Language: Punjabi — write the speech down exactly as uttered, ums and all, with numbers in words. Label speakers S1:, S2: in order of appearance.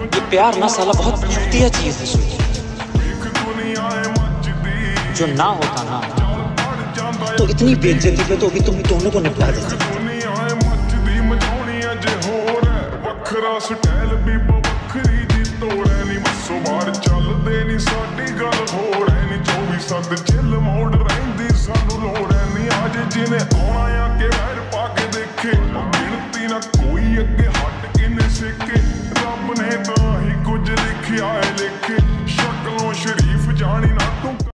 S1: ये प्यार ना साला बहुत घटिया चीज है सुन, जो ना होता ना तो इतनी बेइज्जती पे तो अभी तुम दोनों को निपटा देते।
S2: ਵੱਖਰਾ ਸਟਾਈਲ ਵੀ ਵੱਖਰੀ ਜੀ ਤੋੜੈ ਨੀ ਮੱਸੋ ਬਾਹਰ ਚੱਲਦੇ ਨੀ ਸਾਡੀ ਗੱਲ ਹੋਰ ਐ ਨੀ ਚੌਵੀ ਸੱਤ ਚਿੱਲ ਮੋੜ ਰਹਿੰਦੀ ਸਾਨੂੰ ਲੋੜ ਐ ਨੀ ਅੱਜ ਜਿਹਨੇ ਆਉਣਾ ਆ ਕੇ ਵੈਰ ਪਾ ਕੇ ਦੇਖੇ ਗਿਣਤੀ ਨਾ ਕੋਈ ਅੱਗੇ